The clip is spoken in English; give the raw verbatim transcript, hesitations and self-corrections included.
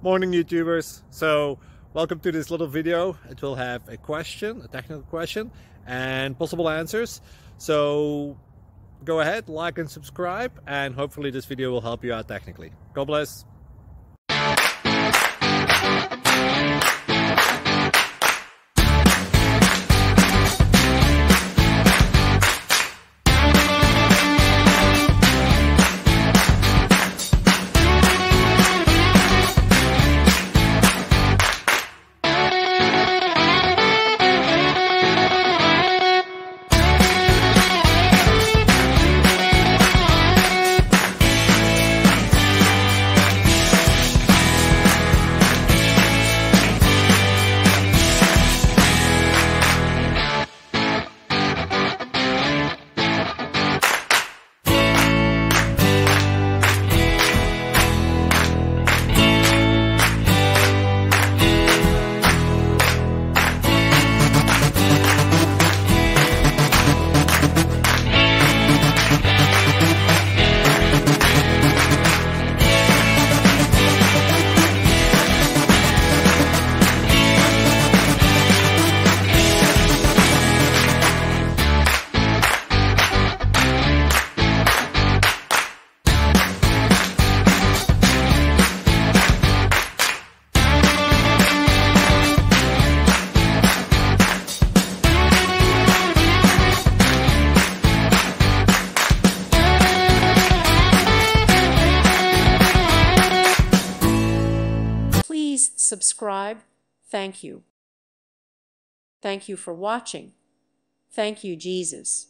Morning YouTubers. So welcome to this little video. It will have a question, a technical question, and possible answers. So go ahead, like and subscribe, and hopefully this video will help you out technically. God bless. Please subscribe. Thank you. Thank you for watching. Thank you, Jesus.